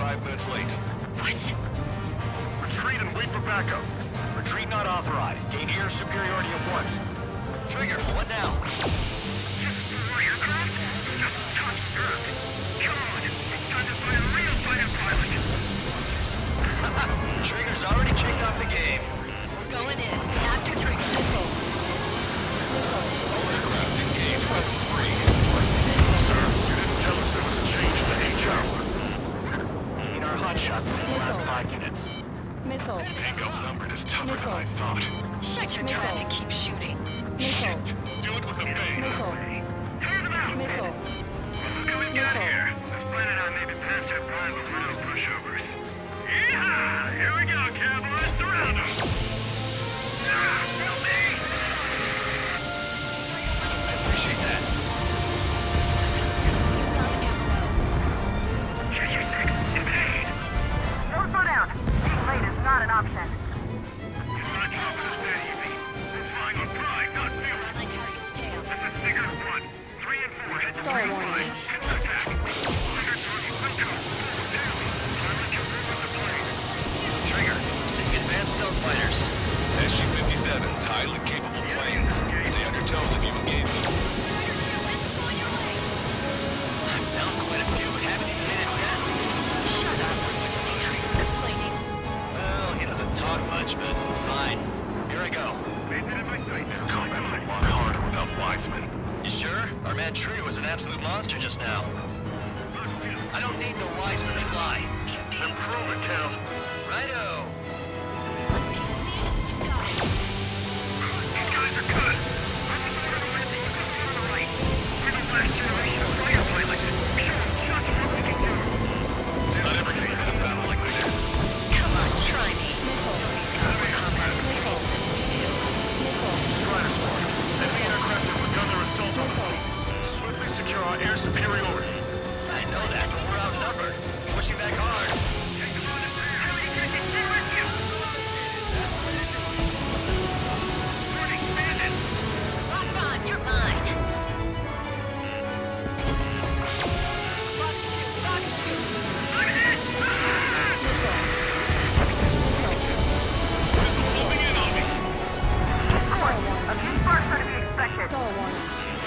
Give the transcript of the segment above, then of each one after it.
5 minutes late. What? Retreat and wait for backup. Retreat not authorized. Gain air superiority at once. Trigger, what now? Aircraft? Just touch Earth. Come on, it's time to find a real fighter pilot. Trigger's already kicked off the game. We're going in. After Trigger. All aircraft engage weapons free. Sir, you didn't tell us there was a change in the H-hour. Need our hotshots in the last 5 minutes. Missile. Tango numbered is tougher than I thought. Shut your trap and keep shooting. Missile. Shit, do it with a bang. Missile. Turn them out! Missile. Look what we've got here. This planet I may be past our prime of little pushovers. Yeehaw! Here we go, cowboys. Surround them! Ah, feel me? I appreciate that. Check your six. Evade! Don't slow down. Being late is not an option. It's not dropping us that easy. We're flying on pride, not fuel. My target's tail. This is Figure 1. 3 and 4 head to Sorry, 3 and Warren. 5. Head to attack. Figure target window. Down. Pilot your room with the plane. Trigger, seeing advanced stealth fighters. SU-57s, highly capable planes. Stay on your toes if you engage them. I'm down quite a few, but haven't even hit it yet. Shut up. Trigger's complaining. Well, he doesn't talk much, but fine. Here I go. Made it in my sight. Combat's a lot harder without Wiseman. You sure? Our man Tree was an absolute monster just now. I don't need no Wiseman to fly. Improve it, Cal. Righto. These guys are good. I'm the one who landing with the on the right. We're the last generation of fighter pilots. Show them just what we can do. It's not every day in a battle like this. Come on, try me. Nobody's got more combat skills than we do. Stratosport. Enemy aircraft have begun their assault on the fleet. Swiftly secure our air superiority. I know that, but we're outnumbered. Pushing back hard. Take them on in there. Hurry, get with you. Morning, bandit. Lock on, you're mine. Box 2, box 2. I'm hit. Moving in on me. A few sparks are to be expected. Star warning.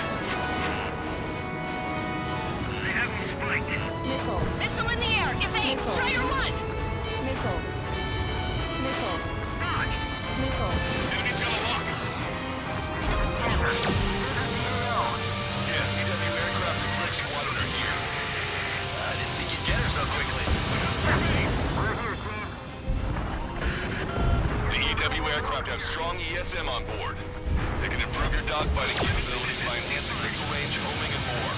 They have me spiked. Missile. Missile in the air. Evade. Strider 1. Missile. Missile. Dodge. Missile. Enemy's got a lock. Yes, EW aircraft and Drake Squadron are here. I didn't think you'd get her so quickly. We're here, team. The EW aircraft have strong ESM on board. They can improve your dogfighting capabilities by enhancing missile range, homing, and more.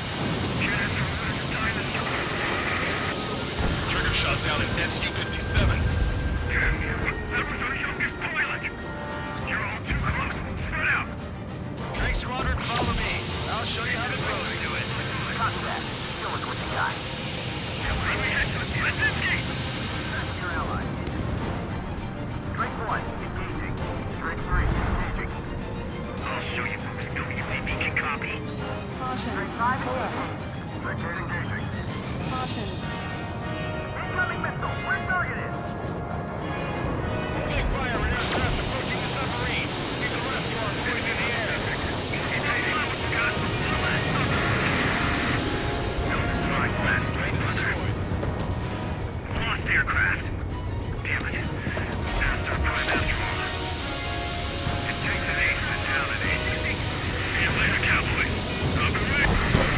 Trigger shot down an SU-57. Damn you. That was our youngest pilot. You're all too close. Spread out. Drake Squadron, follow me. I'll show you how the pros do it. Copy that. Show us what you got. Let's escape. That's your ally. Drake 1, engaging. Drake 3, engaging. I'll show you folks WCB can copy. Caution. Drake 5, Correct. engaging. Drake 8, engaging. Caution. Incoming missile. Where target is? Opening fire on aircraft approaching the submarine. Keep the rest of our boys in the air. Lost aircraft. Damn it. That's our prime after all. It takes an ace to town at agency. See you later, cowboy. I'll be right.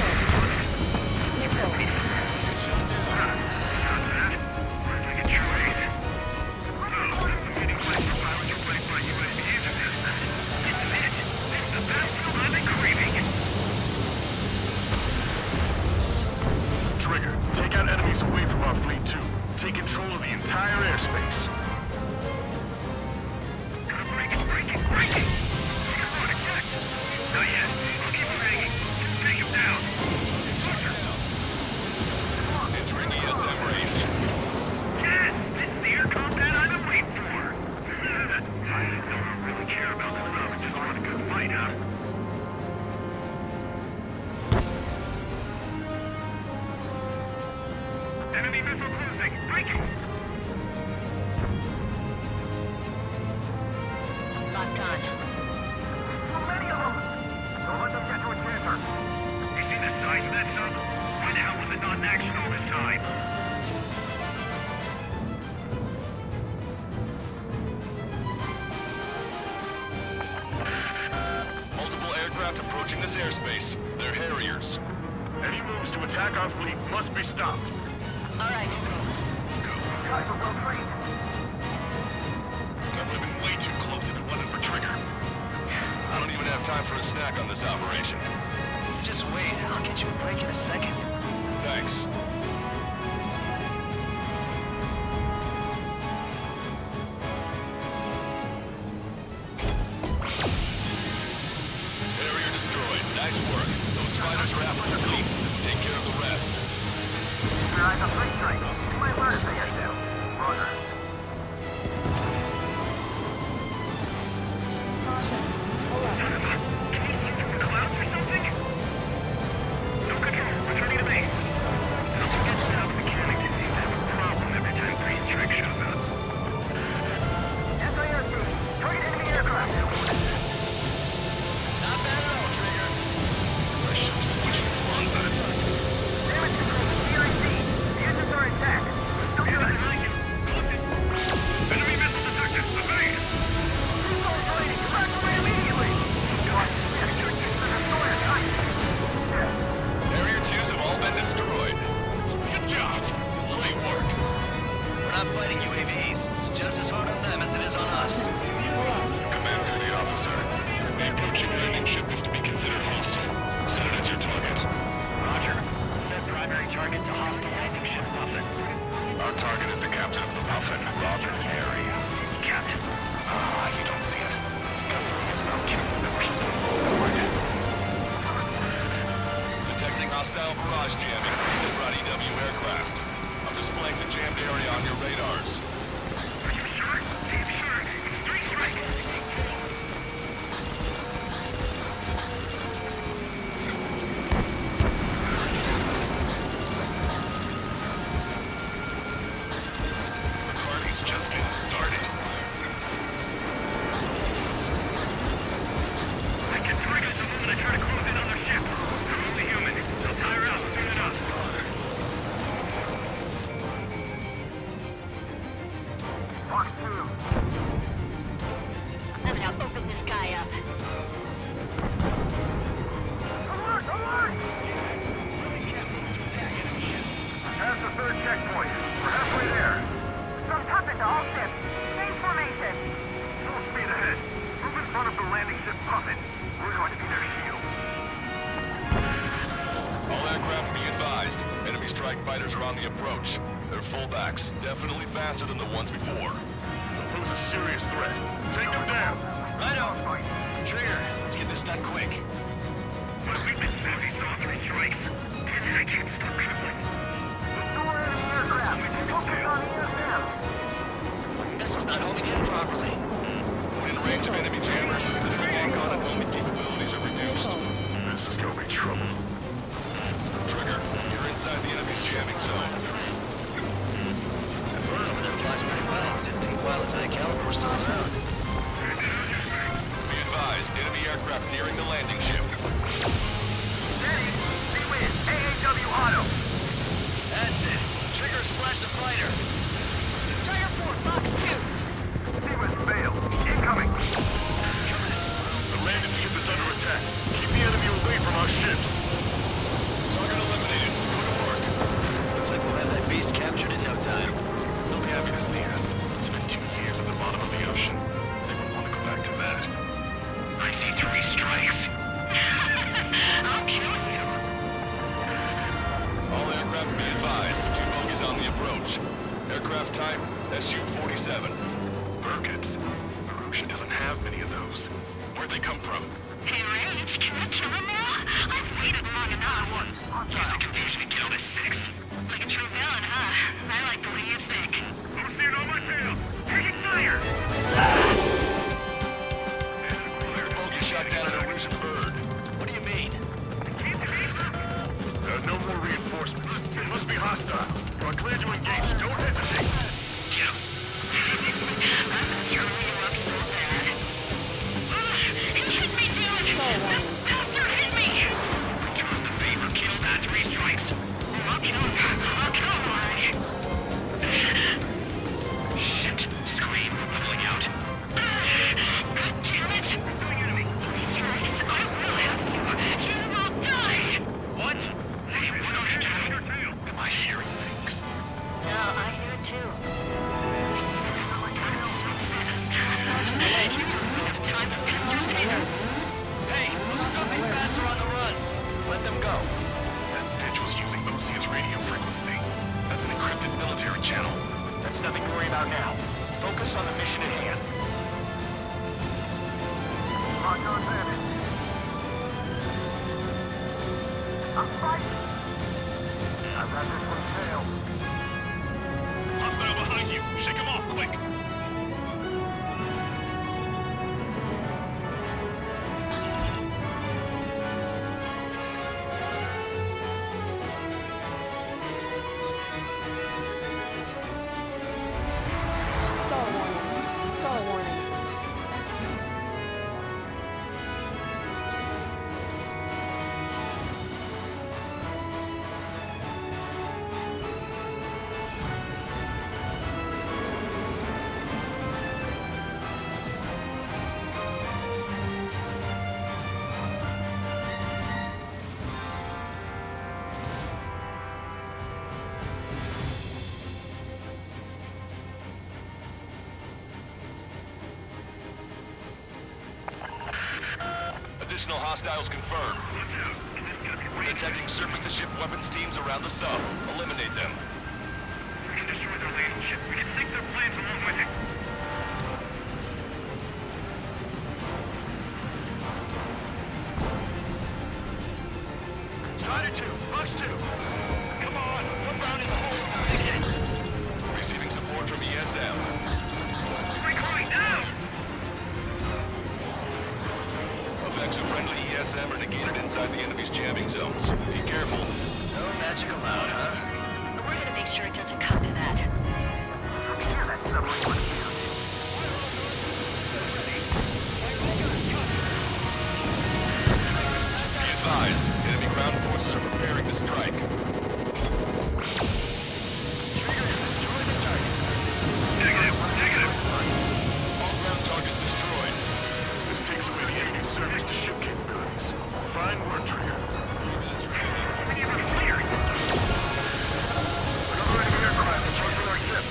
Missile. Got that. Looks like a true ace. So, the meeting place for pilots replaced by USPs are this. It's it. It's the battlefield I've been craving. Trigger, take out enemies away from our fleet too. Take control of the entire airspace. Gotta break it, break it, break it! Come on, eject! Not yet. I'll keep him hanging. Take him down. Entering ESM range. Yes! This is the air combat I've been waiting for! I don't really care about the stuff. I just want a good fight, huh? Enemy missile cruising! Break action all this time. Multiple aircraft approaching this airspace. They're Harriers. Any moves to attack our fleet must be stopped. All right. Guys are well trained. That would have been way too close if it wasn't for Trigger. I don't even have time for a snack on this operation. Just wait. I'll get you a break in a second. Thanks. Harrier destroyed. Nice work. Those fighters are after the fleet. Take care of the rest. Your eyes on three strike. You might learn a thing or two. Roger. Caution. Alert. Can you see through the clouds or something? No control. Returning to base. Someone gets top mechanic to seem to have a problem every time Green Strike shows up. SIRT. Target enemy aircraft. Not bad at all, Trigger. Damage control to CIC. The engines are intact. Still good. Enemy missile detected. Evade! Resource rating. Evacuate immediately. God, we have to use the destroyer type. Harrier 2s have all been destroyed. Good job! Great work. We're not fighting UAVs. It's just as hard on them as it is on us. Command duty officer. The approaching landing ship is to be considered hostile. Set it as your target. Roger. Set primary target to hostile landing ship Puffin. Our target is the captain of the Puffin, Robert Harry. Captain? You don't see it. I'm killing the people forward. Detecting hostile barrage jamming from the Rod EW aircraft. I'm displaying the jammed area on your radars. Are you sure? Damn sure. Three strikes. The party's just getting started. I can target the moment I try to close in on their ship. They're only human. They'll tire out soon enough. Fox 2. I'm gonna open this guy up. Alert! Alert! Pass the third checkpoint. We're halfway there. From Puffin to all ships. Same formation. Full speed ahead. Move in front of the landing ship Puffin. We're going to be their shield. All aircraft be advised. Enemy strike fighters are on the approach. They're fullbacks, definitely faster than the ones before. They'll pose a serious threat. Take them down. Righto. Trigger, let's get this done quick. My weakness is these saw three strikes. I can't stop trembling. Restore enemy aircraft. Focus on ESM. Missile's not homing in properly. When in range of enemy jammers, this lock-on and homing capabilities are reduced. This is gonna be trouble. Trigger, you're inside the enemy's jamming zone. That flies pretty well. Didn't take a while until the caliber was still around. Be advised, enemy aircraft nearing the landing ship. Steady. C-Win. AAW Auto. That's it. Trigger splashed the fighter. Strider 4, Fox 2. Seamus failed. Incoming. The landing ship is under attack. Keep the enemy away from our ships. Target eliminated. Good work. Looks like we'll have that beast captured in no time. They'll be happy to see us. It's been 2 years at the bottom of the ocean. They won't want to go back to that. I see three strikes. I'll kill you. All aircraft be advised, 2 bogies on the approach. Aircraft type, Su-47. Burkitts. Marusha doesn't have many of those. Where'd they come from? Hey, Rage, can I kill him now? I've waited long enough. Use the confusion to kill this 6. Like a true villain, huh? I like the way you think. Who's seeing on my tail? Taking fire! Bogey shot down an elusive bird. What do you mean? There are no more reinforcements. They must be hostile. You are clear to engage. Don't hesitate. I'm screwing you up so bad. He hit me, dude! This bastard hit me! Return the favor, kill that 3 strikes. I'll kill him. Poncho advantage. I'm fighting. I've got this one failed. Hostile behind you! Shake him off, quick! Stall warning. Stall warning. Additional hostiles confirmed. We're detecting surface-to-ship weapons teams around the sub. Eliminate them. We can destroy their landing ship. We can sink their planes along with it. Strider 2, Fox 2. Come on! One round in the hole! Receiving support from ESM. Recalling down! Effects of friendly ESM are negated inside the enemy's jamming zones. Be careful. No magic allowed, huh? We're gonna make sure it doesn't come to that. Yeah, that submarine was huge. Be advised, enemy ground forces are preparing to strike. Negative! All ground targets destroyed. This takes away the enemy's surface-to-ship capabilities. Fine work, Trigger. 3 minutes remaining. Another enemy aircraft approaching our ship.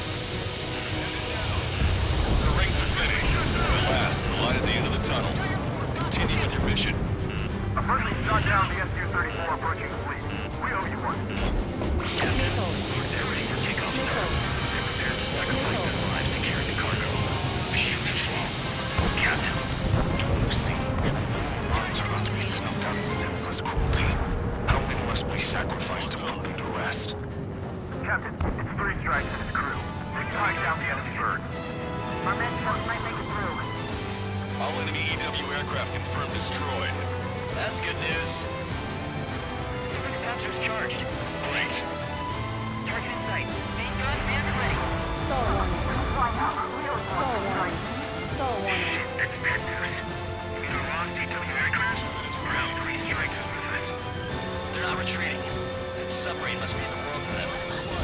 The rings are finished. The last, the light at the end of the tunnel. Continue with your mission. A friendly shot down the SU-34 approaching the fleet. We owe you one. Missile. Missile. Lives to carry the cargo. Beautiful. Captain, don't you see? Lives are about to be snuffed out with endless cruelty. How many must we sacrifice to put them to rest? Captain, it's 3 strikes and his crew. They strike down the enemy bird. Our men might make it through. All enemy EW aircraft confirmed destroyed. That's good news. Supercapture's charged. Great. Target in sight. Main gun and ready. Stall warning. Flying out. We don't Stall want to warning. Stall warning. That's bad news. You mean our lost EW aircraft? Ground 3 strikes is with us. They're not retreating. That submarine must be in the world for them.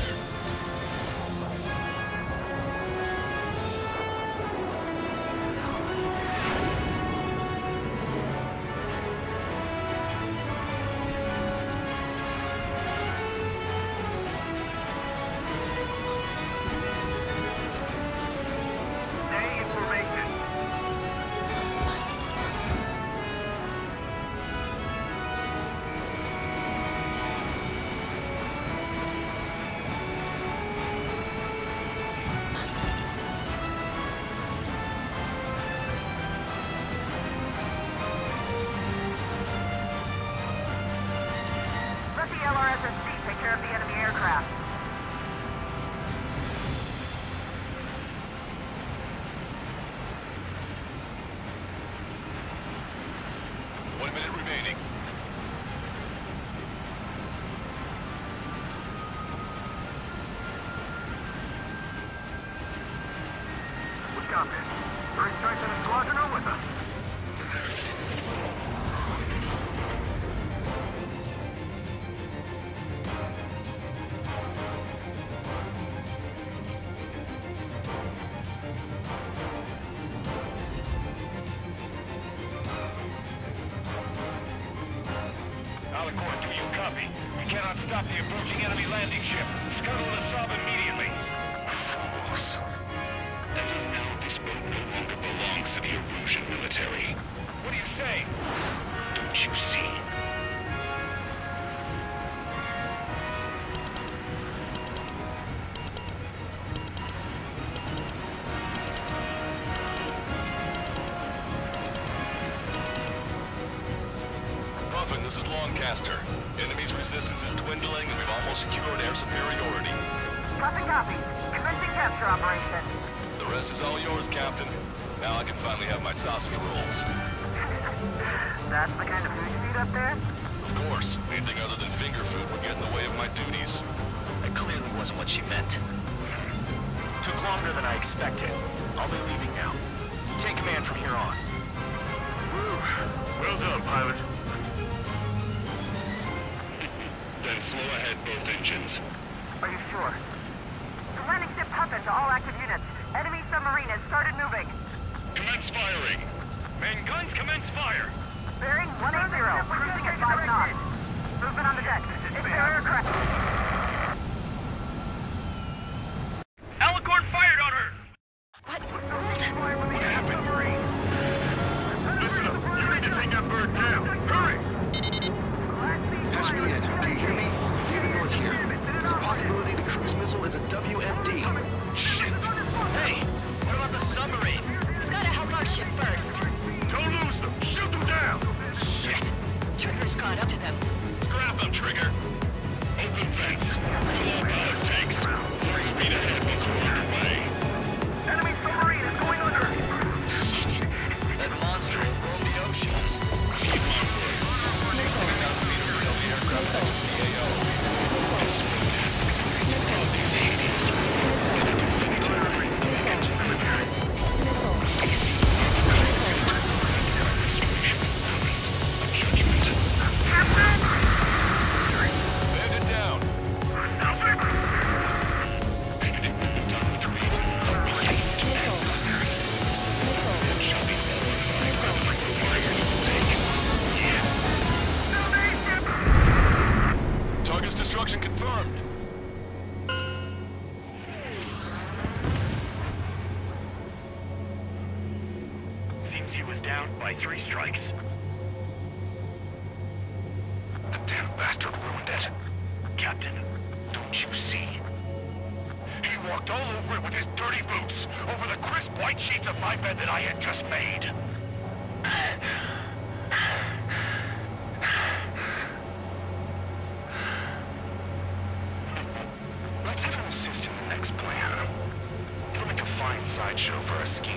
Stay in formation. Let the LRSSC take care of the enemy aircraft. One minute remaining. We got this. 3 strikes and a squadron are with us. Alicorn, do you copy? We cannot stop the approaching enemy landing ship. Scuttle the sub immediately. Fools. As of now, this boat no longer belongs to the Erusian military. What do you say? Don't you see? Puffin, this is Lancaster. Enemy's resistance is dwindling and we've almost secured air superiority. Puffin copy. Commencing capture operation. The rest is all yours, Captain. Now I can finally have my sausage rolls. That's the kind of food you eat up there? Of course, anything other than finger food would get in the way of my duties. That clearly wasn't what she meant. Took longer than I expected. I'll be leaving now. Take command from here on. Well done, pilot. Then slow ahead both engines. Are you sure? The landing ship Puffin to all active units. Enemy submarine has started moving. Commence firing. Main guns commence fire. Bearing 180, cruising at 5 knots. Movement on the deck. It's their aircraft. Alicorn fired on her! What? What happened? Listen up. You need to take that bird down. Hurry! Patch me in. Do you hear me? David North here. There's a possibility the cruise missile is a WMD. Shit! Hey, what about the submarine? We've got to help our ship first. Don't lose them! Shoot them down! Shit! Trigger's caught up to them. Scrap them, Trigger! Open vents. Fill all ballast tanks. 3 feet ahead once we're underway. Enemy submarine is going under. Shit. That monster will roam the oceans. Keep on board. 20,000 meters until the aircraft touches the AO. Bandit down. Target's destruction confirmed. Seems he was down by 3 strikes. The damn bastard ruined it. Captain, don't you see? He walked all over it with his dirty boots, over the crisp white sheets of my bed that I had just made. Let's have him assist in the next plan. It'll make a fine sideshow for our scheme.